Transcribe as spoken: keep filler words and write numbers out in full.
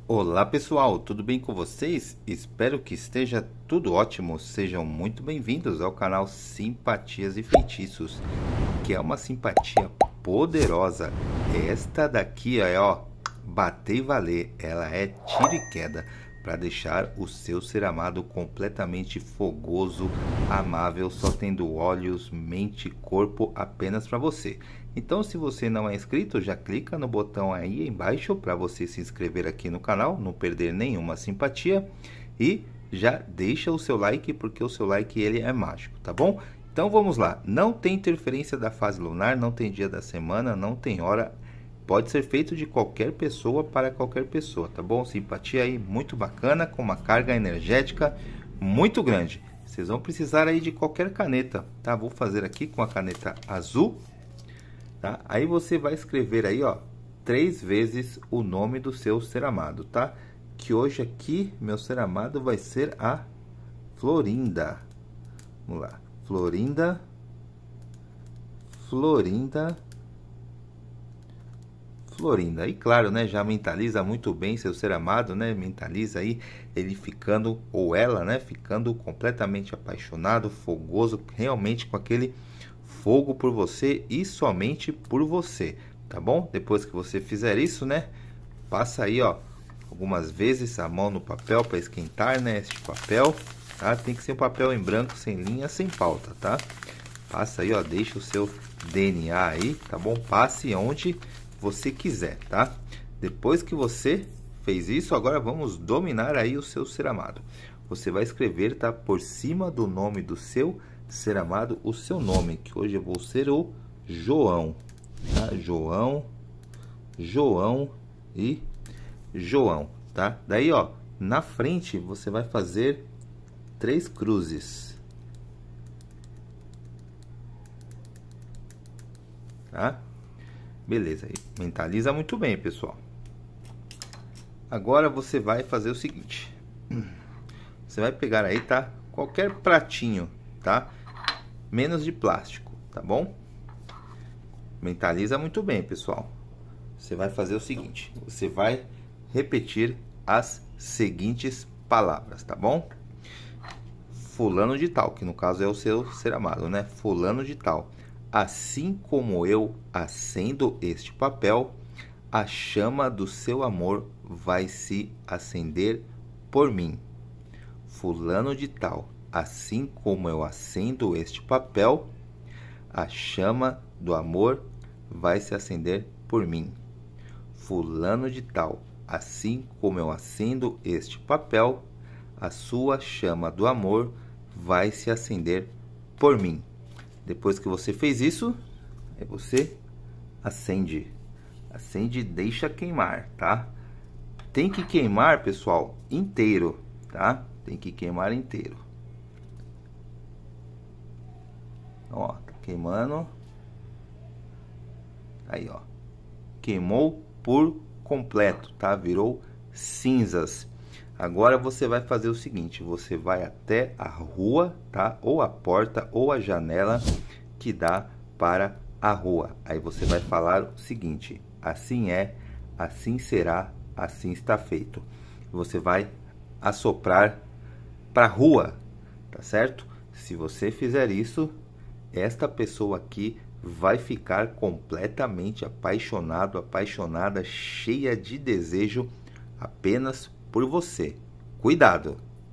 Olá pessoal, tudo bem com vocês? Espero que esteja tudo ótimo. Sejam muito bem-vindos ao canal Simpatias e Feitiços, que é uma simpatia poderosa. Esta daqui é, ó, bater e valer. Ela é tiro e queda para deixar o seu ser amado completamente fogoso, amável, só tendo olhos, mente e corpo apenas para você. Então, se você não é inscrito, já clica no botão aí embaixo para você se inscrever aqui no canal, não perder nenhuma simpatia, e já deixa o seu like, porque o seu like ele é mágico, tá bom? Então vamos lá, não tem interferência da fase lunar, não tem dia da semana, não tem hora, pode ser feito de qualquer pessoa para qualquer pessoa, tá bom? Simpatia aí muito bacana, com uma carga energética muito grande. Vocês vão precisar aí de qualquer caneta, tá? Vou fazer aqui com a caneta azul. Tá? Aí você vai escrever aí, ó, três vezes o nome do seu ser amado, tá? Que hoje aqui, meu ser amado vai ser a Florinda. Vamos lá. Florinda. Florinda. Florinda. E claro, né, já mentaliza muito bem seu ser amado, né? Mentaliza aí ele ficando, ou ela, né, ficando completamente apaixonado, fogoso, realmente com aquele fogo por você e somente por você, tá bom? Depois que você fizer isso, né, passa aí, ó, algumas vezes a mão no papel para esquentar, né, este papel, tá? Tem que ser um papel em branco, sem linha, sem pauta, tá? Passa aí, ó, deixa o seu D N A aí, tá bom? Passe onde você quiser, tá? Depois que você fez isso, agora vamos dominar aí o seu ser amado. Você vai escrever, tá, por cima do nome do seu ser amado, o seu nome, que hoje eu vou ser o João, tá? João, João e João, tá? Daí, ó, na frente você vai fazer três cruzes, tá? Beleza, aí mentaliza muito bem, pessoal. Agora você vai fazer o seguinte, você vai pegar aí, tá, qualquer pratinho, tá, menos de plástico, tá bom? Mentaliza muito bem, pessoal. Você vai fazer o seguinte, você vai repetir as seguintes palavras, tá bom? Fulano de tal, que no caso é o seu ser amado, né? Fulano de tal. Assim como eu acendo este papel, a chama do seu amor vai se acender por mim. Fulano de tal. Assim como eu acendo este papel, a chama do amor vai se acender por mim. Fulano de tal, assim como eu acendo este papel, a sua chama do amor vai se acender por mim. Depois que você fez isso, aí você acende. Acende e deixa queimar, tá? Tem que queimar, pessoal, inteiro, tá? Tem que queimar inteiro. Ó, tá queimando. Aí, ó. Queimou por completo, tá? Virou cinzas. Agora você vai fazer o seguinte, você vai até a rua, tá? Ou a porta ou a janela que dá para a rua. Aí você vai falar o seguinte: assim é, assim será, assim está feito. Você vai assoprar para a rua, tá certo? Se você fizer isso, esta pessoa aqui vai ficar completamente apaixonado, apaixonada, cheia de desejo apenas por você. Cuidado!